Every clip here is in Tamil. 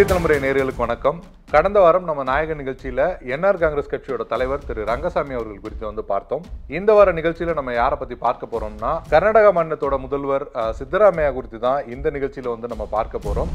புதிய தலைமுறை நேயர்களுக்கு வணக்கம். கடந்த வாரம் நம்ம நாயக நிகழ்ச்சியில என்ஆர் காங்கிரஸ் கட்சியோட தலைவர் திரு ரங்கசாமி அவர்கள் குறித்து பார்த்தோம். இந்த வார நிகழ்ச்சியில நம்ம யாரை பத்தி பார்க்க போறோம்னா கர்நாடக மாநிலத்தோட முதல்வர் சித்தராமையா குறித்து தான் இந்த நிகழ்ச்சியில நம்ம பார்க்க போறோம்.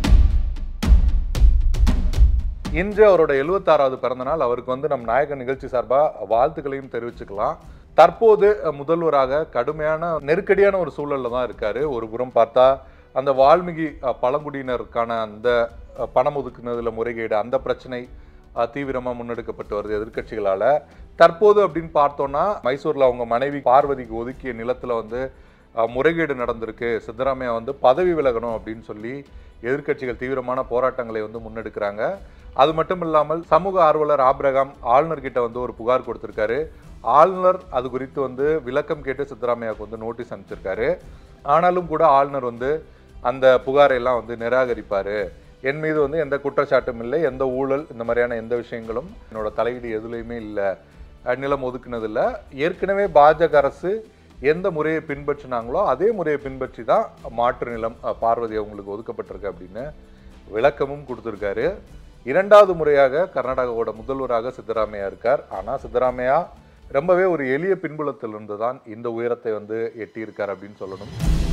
இன்று அவரோட 76வது பிறந்த நாள். அவருக்கு நம்ம நாயக நிகழ்ச்சி சார்பா வாழ்த்துக்களையும் தெரிவிச்சுக்கலாம். தற்போது முதல்வராக கடுமையான நெருக்கடியான ஒரு சூழல்ல தான் இருக்காரு. ஒரு புறம் பார்த்தா அந்த வால்மீகி பழங்குடியினருக்கான அந்த பணம் ஒதுக்குனதுல முறைகேடு, அந்த பிரச்சனை தீவிரமா முன்னெடுக்கப்பட்டு வருது எதிர்கட்சிகளால. தற்போது அப்படின்னு பார்த்தோம்னா மைசூர்ல அவங்க மனைவி பார்வதிக்கு ஒதுக்கிய நிலத்துல முறைகேடு நடந்திருக்கு. சித்தராமையா பதவி விலகணும் அப்படின்னு சொல்லி எதிர்கட்சிகள் தீவிரமான போராட்டங்களை முன்னெடுக்கிறாங்க. அது மட்டும் இல்லாமல் சமூக ஆர்வலர் ஆபிரகாம் ஆளுநர் கிட்ட ஒரு புகார் கொடுத்திருக்காரு. ஆளுநர் அது குறித்து விளக்கம் கேட்டு சித்தராமையாவுக்கு நோட்டீஸ் அனுப்பிச்சிருக்காரு. ஆனாலும் கூட ஆளுநர் அந்த புகாரை எல்லாம் நிராகரிப்பாரு. என் மீது எந்த குற்றச்சாட்டும் இல்லை, எந்த ஊழல் இந்த மாதிரியான எந்த விஷயங்களும் என்னோட தலையீடு எதுலையுமே இல்லை, நிலம் ஒதுக்குனது இல்லை. ஏற்கனவே பாஜக அரசு எந்த முறையை பின்பற்றினாங்களோ அதே முறையை பின்பற்றி தான் மாற்று நிலம் பார்வதி அவங்களுக்கு ஒதுக்கப்பட்டிருக்கு அப்படின்னு விளக்கமும் கொடுத்துருக்காரு. இரண்டாவது முறையாக கர்நாடகாவோட முதல்வராக சித்தராமையா இருக்கார். ஆனால் சித்தராமையா ரொம்பவே ஒரு எளிய பின்புலத்திலிருந்து தான் இந்த உயரத்தை எட்டியிருக்கார் அப்படின்னு சொல்லணும்.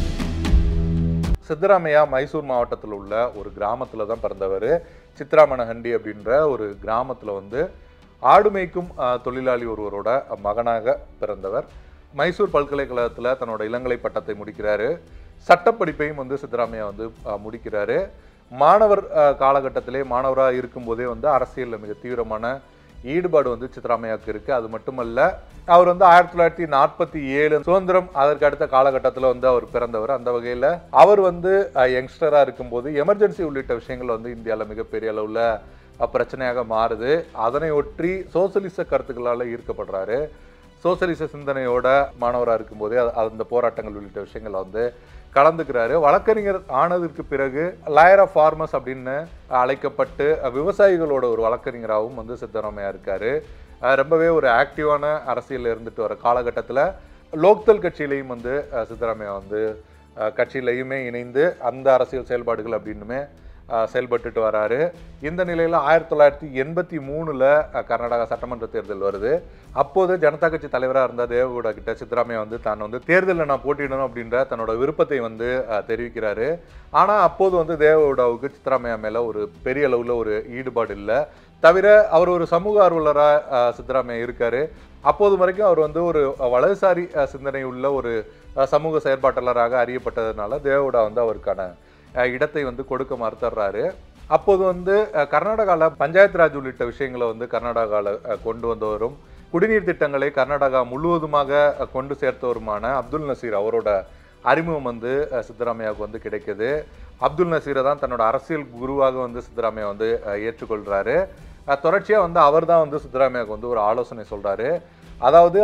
சித்தராமையா மைசூர் மாவட்டத்தில் உள்ள ஒரு கிராமத்தில் தான் பிறந்தவர். சித்ராமணஹண்டி அப்படின்ற ஒரு கிராமத்தில் ஆடு மேய்க்கும் தொழிலாளி ஒருவரோட மகனாக பிறந்தவர். மைசூர் பல்கலைக்கழகத்தில் தன்னோட இளங்கலை பட்டத்தை முடிக்கிறாரு. சட்டப்படிப்பையும் சித்தராமையா முடிக்கிறாரு. மாணவர் காலகட்டத்திலே மாணவராக இருக்கும்போதே அரசியலில் மிக தீவிரமான ஈடுபாடு சித்தராமையாவுக்கு இருக்கு. அது மட்டுமல்ல, அவர் 1947 சுதந்திரம் அதற்கு அடுத்த காலகட்டத்தில் அவர் பிறந்தவர். அந்த வகையில் அவர் யங்ஸ்டரா இருக்கும்போது எமர்ஜென்சி உள்ளிட்ட விஷயங்கள் இந்தியாவில் மிகப்பெரிய அளவில் பிரச்சனையாக மாறுது. அதனை ஒற்றி சோசியலிச கருத்துக்களால் ஈர்க்கப்படுறாரு. சோசியலிச சிந்தனையோட மாணவராக இருக்கும்போதே அந்த போராட்டங்கள் உள்ளிட்ட விஷயங்களை கலந்துக்கிறாரு. வழக்கறிஞர் ஆனதற்கு பிறகு லாயர் ஆஃப் ஃபார்மர்ஸ் அப்படின்னு அழைக்கப்பட்டு விவசாயிகளோட ஒரு வழக்கறிஞராகவும் சித்தராமையா இருக்காரு. ரொம்பவே ஒரு ஆக்டிவான அரசியல் இருந்துட்டு வர காலகட்டத்தில் லோக்தல் கட்சியிலையும் சித்தராமையா கட்சியிலையுமே இணைந்து அந்த அரசியல் செயல்பாடுகள் அப்படின்னுமே செயல்பட்டுட்டு வராரு. இந்த நிலையில் 1983 கர்நாடகா சட்டமன்ற தேர்தல் வருது. அப்போது ஜனதா கட்சி தலைவராக இருந்த தேவகவுடா கிட்ட சித்தராமையா தான் தேர்தலில் நான் போட்டியிடணும் அப்படின்ற தன்னோட விருப்பத்தை தெரிவிக்கிறாரு. ஆனால் அப்போது தேவகவுடாவுக்கு சித்தராமையா மேலே ஒரு பெரிய அளவில் ஒரு ஈடுபாடு இல்லை. தவிர அவர் ஒரு சமூக ஆர்வலராக சித்தராமையா இருக்காரு. அப்போது வரைக்கும் அவர் ஒரு வலதுசாரி சிந்தனை உள்ள ஒரு சமூக செயற்பாட்டாளராக அறியப்பட்டதுனால தேவகவுடா அவருக்கான இடத்தை கொடுக்க மறுத்துறாரு. அப்போது கர்நாடகாவில் பஞ்சாயத்து ராஜ் உள்ளிட்ட விஷயங்களை கர்நாடகாவில் கொண்டு வந்தவரும் குடிநீர் திட்டங்களை கர்நாடகா முழுவதுமாக கொண்டு சேர்த்தவருமான அப்துல் நசீர் அவரோட அறிமுகம் சித்தராமையாவுக்கு கிடைக்குது. அப்துல் நசீரை தான் தன்னோட அரசியல் குருவாக சித்தராமையா ஏற்றுக்கொள்றாரு. தொடர்ச்சியாக அவர் தான் சித்தராமையாவுக்கு ஒரு ஆலோசனை சொல்றாரு. அதாவது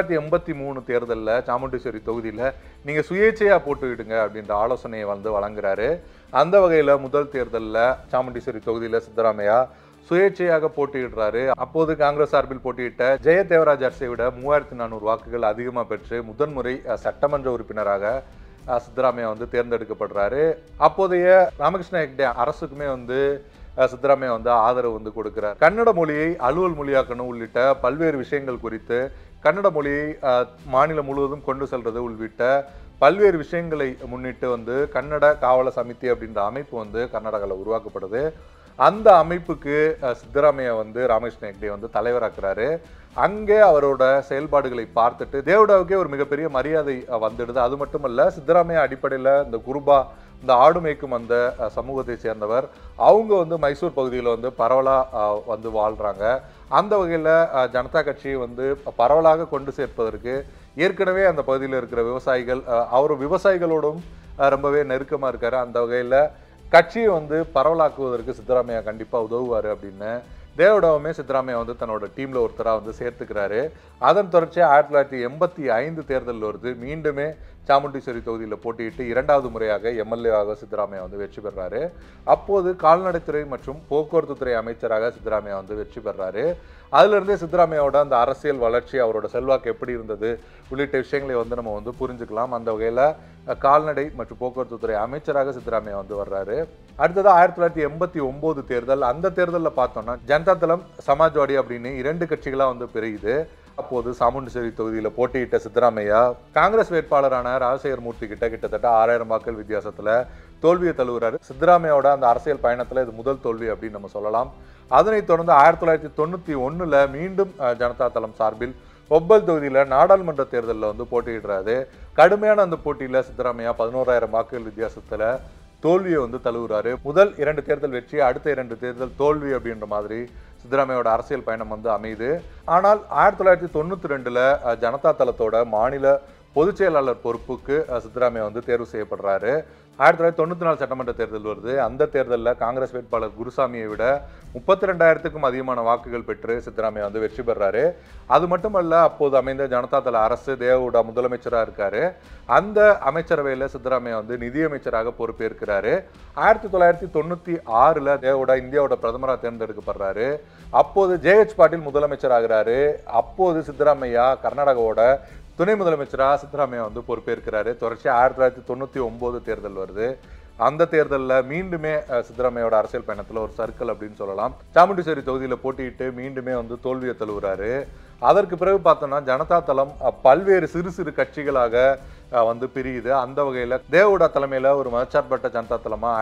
1983 தேர்தலில் சாமுண்டீஸ்வரி தொகுதியில் நீங்கள் சுயேட்சையாக போட்டுக்கிடுங்க அப்படின்ற ஆலோசனையை வழங்குறாரு. அந்த வகையில் முதல் தேர்தலில் சாமுண்டீஸ்வரி தொகுதியில் சித்தராமையா சுயேட்சையாக போட்டியிடுறாரு. அப்போது காங்கிரஸ் சார்பில் போட்டியிட்ட ஜெய தேவராஜ் அரசை விட 3400 வாக்குகள் அதிகமாக பெற்று முதன்முறை சட்டமன்ற உறுப்பினராக சித்தராமையா தேர்ந்தெடுக்கப்படுறாரு. அப்போதைய ராமகிருஷ்ண ஹெக்டே அரசுக்குமே சித்தராமையா ஆதரவு கொடுக்கிறார். கன்னட மொழியை அலுவல் மொழியாக்கணும் உள்ளிட்ட பல்வேறு விஷயங்கள் குறித்து கன்னட மொழியை மாநிலம் முழுவதும் கொண்டு செல்றது உள்ளிட்ட பல்வேறு விஷயங்களை முன்னிட்டு கன்னட காவல சமிதி அப்படின்ற அமைப்பு கர்நாடகாவில் உருவாக்கப்படுது. அந்த அமைப்புக்கு சித்தராமையா ராமகிருஷ்ண ஹெக்டே தலைவராக்குறாரு. அங்கே அவரோட செயல்பாடுகளை பார்த்துட்டு தேவடாவுக்கே ஒரு மிகப்பெரிய மரியாதை வந்துடுது. அது மட்டுமல்ல, சித்தராமையா அடிப்படையில் இந்த குருபா, இந்த ஆடு மேய்க்கும் அந்த சமூகத்தை சேர்ந்தவர், அவங்க மைசூர் பகுதியில் பரவலாக வாழ்கிறாங்க. அந்த வகையில் ஜனதா கட்சியை பரவலாக கொண்டு சேர்ப்பதற்கு ஏற்கனவே அந்த பகுதியில் இருக்கிற விவசாயிகள், அவர் விவசாயிகளோடும் ரொம்பவே நெருக்கமாக இருக்கார். அந்த வகையில் கட்சியை பரவலாக்குவதற்கு சித்தராமையா கண்டிப்பாக உதவுவார் அப்படின்னு தேவடாவுமே சித்தராமையா வந்து தன்னோட டீம்ல ஒருத்தரா வந்து சேர்த்துக்கிறாரு. அதன் தொடர்ச்சியா 1985 தேர்தல் வருது. மீண்டுமே சாமுண்டீஸ்வரி தொகுதியில் போட்டியிட்டு 2வது முறையாக எம்எல்ஏவாக சித்தராமையா வந்து வெற்றி பெறாரு. அப்போது கால்நடைத்துறை மற்றும் போக்குவரத்து துறை அமைச்சராக சித்தராமையா வந்து வெற்றி பெறாரு. அதிலிருந்தே சித்தராமையாவோட அந்த அரசியல் வளர்ச்சி, அவரோட செல்வாக்கு எப்படி இருந்தது உள்ளிட்ட விஷயங்களை வந்து நம்ம வந்து புரிஞ்சுக்கலாம். அந்த வகையில் கால்நடை மற்றும் போக்குவரத்து துறை அமைச்சராக சித்தராமையா வந்து வர்றாரு. அடுத்தது 1989 தேர்தல். அந்த தேர்தலில் பார்த்தோம்னா ஜனதா தளம், சமாஜ்வாடி அப்படின்னு 2 கட்சிகளாக வந்து பிரியுது. அப்போது சாமுண்டீஸ்வரி தொகுதியில் போட்டியிட்ட சித்தராமையா காங்கிரஸ் வேட்பாளரான ராஜசேகர் மூர்த்தி கிட்டத்தட்ட 6000 வாக்குகள் வித்தியாசத்தில் தோல்வியை தழுவுறாரு. சித்தராமையாவோட அந்த அரசியல் பயணத்தில் இது முதல் தோல்வி அப்படின்னு நம்ம சொல்லலாம். அதனைத் தொடர்ந்து 1991 மீண்டும் ஜனதா தளம் சார்பில் ஒப்பல் தொகுதியில் நாடாளுமன்ற தேர்தலில் வந்து போட்டியிடுறாரு. கடுமையான அந்த போட்டியில் சித்தராமையா 11000 வாக்குகள் வித்தியாசத்தில் தோல்வியை வந்து தழுவுறாரு. முதல் 2 தேர்தல் வெற்றி, அடுத்த 2 தேர்தல் தோல்வி அப்படின்ற மாதிரி சித்தராமையோட அரசியல் பயணம் வந்து அமையுது. ஆனால் 1992 ஜனதா தளத்தோட மாநில பொதுச் செயலாளர் பொறுப்புக்கு சித்தராமையா வந்து தேர்வு செய்யப்படுறாரு. 1994 சட்டமன்ற தேர்தல் வருது. அந்த தேர்தலில் காங்கிரஸ் வேட்பாளர் குருசாமியை விட 32,000க்கும் அதிகமான வாக்குகள் பெற்று சித்தராமையா வந்து வெற்றி பெறாரு. அது மட்டுமல்ல, அப்போது அமைந்த ஜனதா தள அரசு தேவகவுடா முதலமைச்சராக இருக்காரு. அந்த அமைச்சரவையில் சித்தராமையா வந்து நிதியமைச்சராக பொறுப்பேற்கிறாரு. 1996 தேவகவுடா இந்தியாவோட பிரதமராக தேர்ந்தெடுக்கப்படுறாரு. அப்போது JH பாட்டீல் முதலமைச்சர் ஆகிறாரு. அப்போது சித்தராமையா கர்நாடகாவோட துணை முதலமைச்சராக சித்தராமையா வந்து பொறுப்பேற்கிறாரு. தொடர்ச்சியாக 1999 தேர்தல் வருது. அந்த தேர்தலில் மீண்டுமே சித்தராமையோட அரசியல் பயணத்தில் ஒரு சர்க்கிள் அப்படின்னு சொல்லலாம். சாமுண்டீஸ்வரி தொகுதியில் போட்டியிட்டு மீண்டுமே வந்து தோல்வியை தழுவுறாரு. அதற்கு பிறகு பார்த்தோம்னா ஜனதா தளம் பல்வேறு சிறு சிறு கட்சிகளாக வந்து பிரியுது. அந்த வகையில் தேவகவுடா தலைமையில் ஒரு மதச்சார்பற்ற ஜனதா தளமாக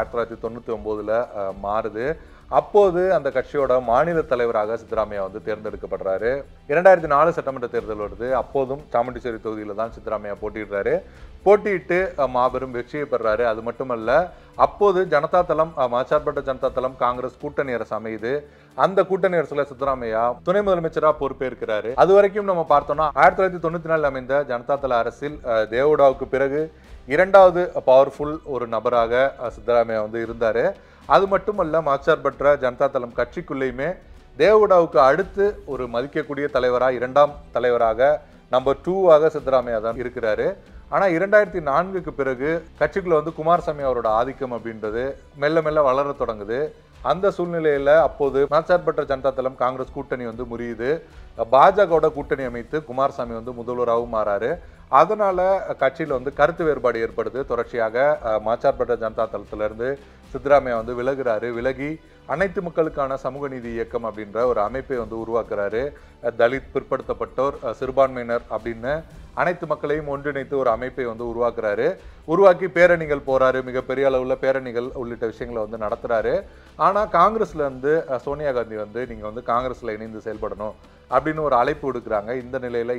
1999 மாறுது. அப்போது அந்த கட்சியோட மாநில தலைவராக சித்தராமையா வந்து தேர்ந்தெடுக்கப்படுறாரு. 2004 சட்டமன்ற தேர்தல் வருது. அப்போதும் சாமுண்டீஸ்வரி தொகுதியில் தான் சித்தராமையா போட்டியிடுறாரு. போட்டியிட்டு மாபெரும் வெற்றியை பெறாரு. அது மட்டுமல்ல, அப்போது ஜனதா தளம், மதச்சார்பற்ற ஜனதா தளம், காங்கிரஸ் கூட்டணி அரசு அமையுது. அந்த கூட்டணி அரசுல சித்தராமையா துணை முதலமைச்சராக பொறுப்பேற்கிறாரு. அது வரைக்கும் நம்ம பார்த்தோம்னா 1994 அமைந்த ஜனதா தள அரசில் தேவகவுடாவுக்கு பிறகு 2வது பவர்ஃபுல் ஒரு நபராக சித்தராமையா வந்து இருந்தாரு. அது மட்டுமல்ல, மதச்சார்பற்ற ஜனதா தளம் கட்சிக்குள்ளேயுமே தேவகவுடாவுக்கு அடுத்து ஒரு மதிக்கக்கூடிய தலைவராக, 2ஆம் தலைவராக, நம்பர் 2ஆக சித்தராமையா தான் இருக்கிறாரு. ஆனால் 2004க்கு பிறகு கட்சிக்குள்ள வந்து குமாரசாமி அவரோட ஆதிக்கம் அப்படின்றது மெல்ல மெல்ல வளர தொடங்குது. அந்த சூழ்நிலையில் அப்போது மதச்சார்பற்ற ஜனதா தளம் காங்கிரஸ் கூட்டணி வந்து முறியுது. பாஜகவோட கூட்டணி அமைத்து குமாரசாமி வந்து முதல்வராகவும் மாறாரு. அதனால கட்சியில் வந்து கருத்து வேறுபாடு ஏற்படுது. தொடர்ச்சியாக மதச்சார்பற்ற ஜனதா தளத்திலிருந்து சித்தராமையா வந்து விலகுறாரு. விலகி அனைத்து மக்களுக்கான சமூக நீதி இயக்கம் அப்படின்ற ஒரு அமைப்பை வந்து உருவாக்குறாரு. தலித், பிற்படுத்தப்பட்டோர், சிறுபான்மையினர் அப்படின்னு அனைத்து மக்களையும் ஒன்றிணைத்து ஒரு அமைப்பை வந்து உருவாக்குறாரு. உருவாக்கி பேரணிகள் போறாரு. மிகப்பெரிய அளவில் பேரணிகள் உள்ளிட்ட விஷயங்களை வந்து நடத்துறாரு. ஆனால் காங்கிரஸ்ல இருந்து சோனியா காந்தி வந்து நீங்க வந்து காங்கிரஸ்ல இணைந்து செயல்படணும் அப்படின்னு ஒரு அழைப்பு விடுக்கிறாங்க. இந்த நிலையில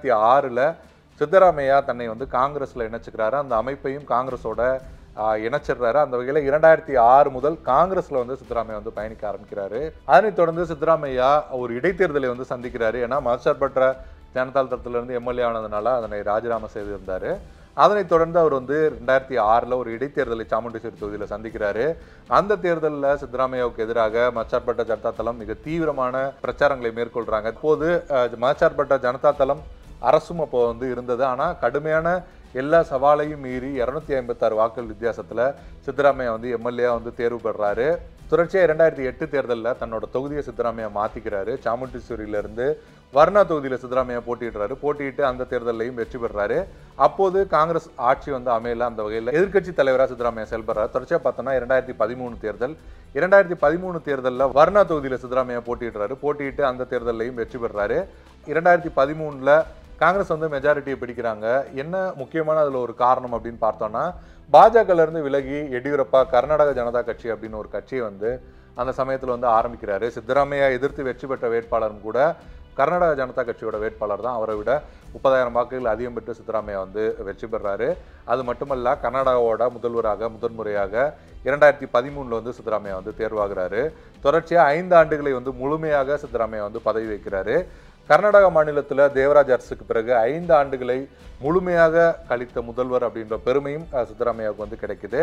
2006 சித்தராமையா தன்னை வந்து காங்கிரஸ்ல இணைச்சுக்கிறாரு. அந்த அமைப்பையும் காங்கிரஸோட இணைச்சிடுறாரு. அந்த வகையில் 2006 முதல் காங்கிரஸ்ல வந்து சித்தராமையா வந்து பயணிக்க ஆரம்பிக்கிறாரு. அதனைத் தொடர்ந்து சித்தராமையா ஒரு இடைத்தேர்தலை வந்து சந்திக்கிறாரு. ஏன்னா மதச்சார்பற்ற ஜனதா தளத்திலிருந்து எம்எல்ஏ ஆனதுனால அதனை ராஜினாமா செய்திருந்தாரு. அதனைத் தொடர்ந்து அவர் வந்து 2006 ஒரு இடைத்தேர்தலை சாமுண்டீஸ்வரி தொகுதியில் சந்திக்கிறாரு. அந்த தேர்தலில் சித்தராமையாவுக்கு எதிராக மதச்சார்பற்ற ஜனதா தளம் மிக தீவிரமான பிரச்சாரங்களை மேற்கொள்றாங்க. இப்போது மதச்சார்பற்ற ஜனதா தளம் அரசும் அப்போ வந்து இருந்தது. ஆனால் கடுமையான எல்லா சவாலையும் மீறி 256 வாக்குகள் வித்தியாசத்தில் சித்தராமையா வந்து எம்எல்ஏ வந்து தேர்வு பெறாரு. தொடர்ச்சியாக 2008 தேர்தலில் தன்னோட தொகுதியை சித்தராமையா மாற்றிக்கிறாரு. சாமுண்டீஸ்வரியிலிருந்து வர்ணா தொகுதியில் சித்தராமையா போட்டியிடுறாரு. போட்டியிட்டு அந்த தேர்தலையும் வெற்றி பெறாரு. அப்போது காங்கிரஸ் ஆட்சி வந்து அமையல. அந்த வகையில் எதிர்க்கட்சி தலைவராக சித்தராமையா செயல்படுறாரு. தொடர்ச்சியாக பார்த்தோம்னா 2013 தேர்தல். 2013 தேர்தலில் வர்ணா தொகுதியில் சித்தராமையா போட்டியிடுறாரு. போட்டியிட்டு அந்த தேர்தலையும் வெற்றி பெறாரு. 2013 காங்கிரஸ் வந்து மெஜாரிட்டியை பிடிக்கிறாங்க. என்ன முக்கியமான அதில் ஒரு காரணம் அப்படின்னு பார்த்தோம்னா, பாஜகலேருந்து விலகி எடியூரப்பா கர்நாடக ஜனதா கட்சி அப்படின்னு ஒரு கட்சியை வந்து அந்த சமயத்தில் வந்து ஆரம்பிக்கிறாரு. சித்தராமையா எதிர்த்து வெற்றி பெற்ற வேட்பாளரும் கூட கர்நாடக ஜனதா கட்சியோட வேட்பாளர் தான். அவரை விட 30,000 வாக்குகள் அதிகம் பெற்று சித்தராமையா வந்து வெற்றி பெறாரு. அது மட்டுமல்ல, கர்நாடகாவோட முதல்வராக முதன்முறையாக 2013 வந்து சித்தராமையா வந்து தேர்வாகிறாரு. தொடர்ச்சியாக 5 ஆண்டுகளை வந்து முழுமையாக சித்தராமையா வந்து பதவி வைக்கிறாரு. கர்நாடக மாநிலத்தில் தேவராஜ் அரசுக்கு பிறகு 5 ஆண்டுகளை முழுமையாக கழித்த முதல்வர் அப்படின்ற பெருமையும் சித்தராமையாவுக்கு வந்து கிடைக்குது.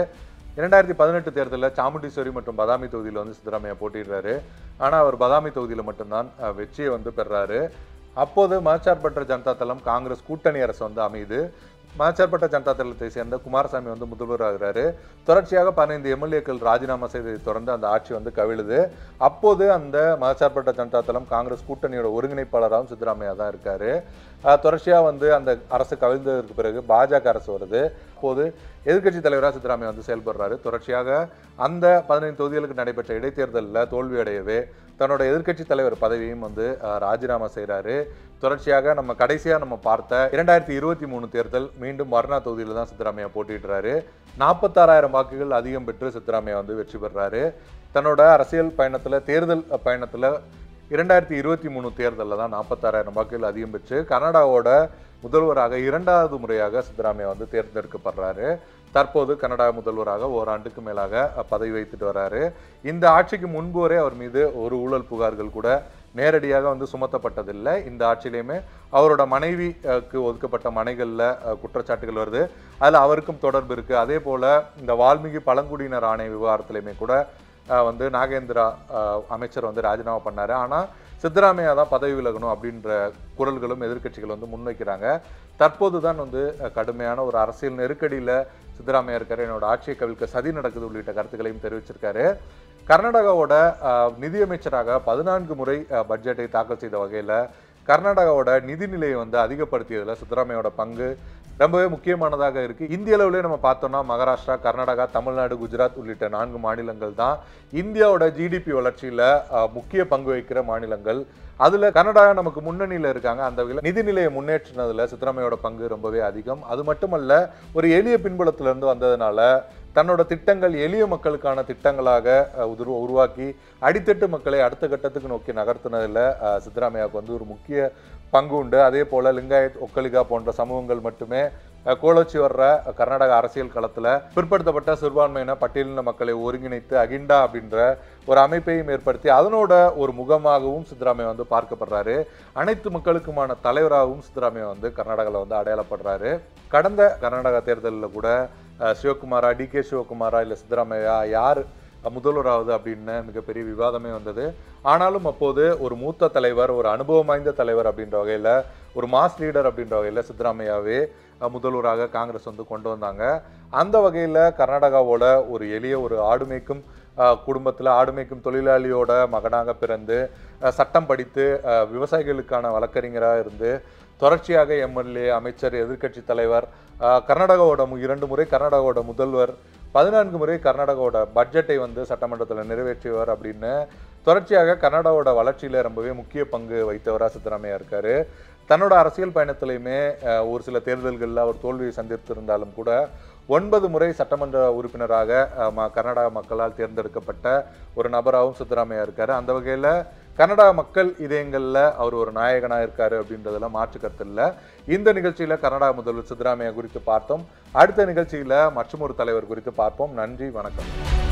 2018 தேர்தலில் சாமுண்டீஸ்வரி மற்றும் பதாமி தொகுதியில் வந்து சித்தராமையா போட்டிடுறாரு. ஆனால் அவர் பதாமி தொகுதியில் மட்டும்தான் வெற்றியை வந்து பெறாரு. அப்போது மதச்சார்பற்ற ஜனதா தளம் காங்கிரஸ் கூட்டணி அரசு வந்து அமையுது. மதச்சார்பற்ற ஜனதா தளத்தை சேர்ந்த குமாரசாமி வந்து முதல்வர் ஆகிறாரு. தொடர்ச்சியாக 15 எம்எல்ஏக்கள் ராஜினாமா செய்ததை தொடர்ந்து அந்த ஆட்சி வந்து கவிழுது. அப்போது அந்த மதச்சார்பற்ற ஜனதா தளம் காங்கிரஸ் கூட்டணியோட ஒருங்கிணைப்பாளராகவும் சித்தராமையா தான் இருக்காரு. தொடர்ச்சியாக வந்து அந்த அரசு கவிழ்ந்ததற்கு பிறகு பாஜக அரசு வருது. அப்போது எதிர்க்கட்சி தலைவராக சித்தராமையா வந்து செயல்படுறாரு. தொடர்ச்சியாக அந்த 15 தொகுதிகளுக்கு நடைபெற்ற இடைத்தேர்தலில் தோல்வி அடையவே தன்னோட எதிர்க்கட்சி தலைவர் பதவியும் வந்து ராஜினாமா செய்கிறாரு. தொடர்ச்சியாக நம்ம கடைசியாக நம்ம பார்த்த 2023 தேர்தல் மீண்டும் வர்ணா தொகுதியில் தான் சித்தராமையா போட்டிடுறாரு. 46,000 வாக்குகள் அதிகம் பெற்று சித்தராமையா வந்து வெற்றி பெறாரு. தன்னோட அரசியல் பயணத்தில் தேர்தல் பயணத்தில் 2023 தேர்தலில் தான் 46,000 வாக்குகள் அதிகம் பெற்று கர்நாடகாவோட முதல்வராக 2வது முறையாக சித்தராமையா வந்து தேர்ந்தெடுக்கப்படுறாரு. தற்போது கர்நாடக முதல்வராக ஓராண்டுக்கு மேலாக பதவி வைத்துட்டு வர்றாரு. இந்த ஆட்சிக்கு முன்பு வரை அவர் மீது ஒரு ஊழல் புகார்கள் கூட நேரடியாக வந்து சுமத்தப்பட்டதில்லை. இந்த ஆட்சியிலையுமே அவரோட மனைவிக்கு ஒதுக்கப்பட்ட மனைகளில் குற்றச்சாட்டுகள் வருது. அதில் அவருக்கும் தொடர்பு இருக்குது. அதே போல் இந்த வால்மீகி பழங்குடியினர் ஆணைய விவகாரத்திலையுமே கூட வந்து நாகேந்திரா அமைச்சர் வந்து ராஜினாமா பண்ணார். ஆனால் சித்தராமையா தான் பதவி விலகணும் அப்படின்ற குரல்களும் எதிர்க்கட்சிகள் வந்து முன்வைக்கிறாங்க. தற்போது தான் வந்து கடுமையான ஒரு அரசியல் நெருக்கடியில் சித்தராமையா இருக்காரு. என்னோட ஆட்சியை கவிழ்க்க சதி நடக்குது உள்ளிட்ட கருத்துக்களையும் தெரிவிச்சிருக்காரு. கர்நாடகாவோட நிதியமைச்சராக 14 முறை பட்ஜெட்டை தாக்கல் செய்த வகையில் கர்நாடகாவோட நிதிநிலையை வந்து அதிகப்படுத்தியதில் சித்தராமையோட பங்கு ரொம்பவே முக்கியமானதாக இருக்குது. இந்திய அளவிலே நம்ம பார்த்தோம்னா மகாராஷ்டிரா, கர்நாடகா, தமிழ்நாடு, குஜராத் உள்ளிட்ட 4 மாநிலங்கள் தான் இந்தியாவோட ஜிடிபி வளர்ச்சியில் முக்கிய பங்கு வகிக்கிற மாநிலங்கள். அதில் கர்நாடகா நமக்கு முன்னணியில் இருக்காங்க. அந்த வகையில் நிதிநிலையை முன்னேற்றினதில் சித்தராமையோட பங்கு ரொம்பவே அதிகம். அது மட்டுமல்ல, ஒரு எளிய பின்புலத்திலிருந்து வந்ததுனால தன்னோட திட்டங்கள் எளிய மக்களுக்கான திட்டங்களாக உருவாக்கி அடித்தட்டு மக்களை அடுத்த கட்டத்துக்கு நோக்கி நகர்த்தினதில் சித்தராமையாவுக்கு வந்து ஒரு முக்கிய பங்கு உண்டு. அதே போல் லிங்காயத், ஒக்கலிகா போன்ற சமூகங்கள் மட்டுமே கோலோச்சி வர்ற கர்நாடக அரசியல் களத்தில் பிற்படுத்தப்பட்ட சிறுபான்மையின பட்டியலின மக்களை ஒருங்கிணைத்து அகிண்டா அப்படின்ற ஒரு அமைப்பையும் ஏற்படுத்தி அதனோட ஒரு முகமாகவும் சித்தராமையா வந்து பார்க்கப்படுறாரு. அனைத்து மக்களுக்குமான தலைவராகவும் சித்தராமையா வந்து கர்நாடகாவில் வந்து அடையாளப்படுறாரு. கடந்த கர்நாடகா தேர்தலில் கூட சிவகுமாரா, டிகே சிவகுமாரா இல்லை சித்தராமையா யார் முதல்வராவது அப்படின்னு மிகப்பெரிய விவாதமே வந்தது. ஆனாலும் அப்போது ஒரு மூத்த தலைவர், ஒரு அனுபவம் வாய்ந்த தலைவர் அப்படின்ற வகையில், ஒரு மாஸ் லீடர் அப்படின்ற வகையில் சித்தராமையாவே முதல்வராக காங்கிரஸ் வந்து கொண்டு வந்தாங்க. அந்த வகையில் கர்நாடகாவோட ஒரு எளிய ஒரு ஆடுமேய்க்கும் குடும்பத்தில் ஆடுமேய்க்கும் தொழிலாளியோட மகனாக பிறந்து சட்டம் படித்து விவசாயிகளுக்கான வழக்கறிஞராக இருந்து தொடர்ச்சியாக எம்எல்ஏ, அமைச்சர், எதிர்க்கட்சி தலைவர், கர்நாடகாவோட 2 முறை கர்நாடகாவோட முதல்வர், 14 முறை கர்நாடகாவோட பட்ஜெட்டை வந்து சட்டமன்றத்தில் நிறைவேற்றியவர் அப்படின்னு தொடர்ச்சியாக கர்நாடகாவோட வளர்ச்சியில் ரொம்பவே முக்கிய பங்கு வைத்தவராக சித்தராமையா இருக்காரு. தன்னோட அரசியல் பயணத்திலையுமே ஒரு சில தேர்தல்களில் அவர் தோல்வியை சந்தித்திருந்தாலும் கூட 9 முறை சட்டமன்ற உறுப்பினராக கர்நாடக மக்களால் தேர்ந்தெடுக்கப்பட்ட ஒரு நபராகவும் சித்தராமையா இருக்காரு. அந்த வகையில் கர்நாடக மக்கள் இதயங்களில் அவர் ஒரு நாயகனாக இருக்காரு அப்படின்றதெல்லாம் மாற்று கருத்து இல்லை. இந்த நிகழ்ச்சியில் கர்நாடக முதல்வர் சித்தராமையா குறித்து பார்த்தோம். அடுத்த நிகழ்ச்சியில் மற்றும் ஒரு தலைவர் குறித்து பார்ப்போம். நன்றி, வணக்கம்.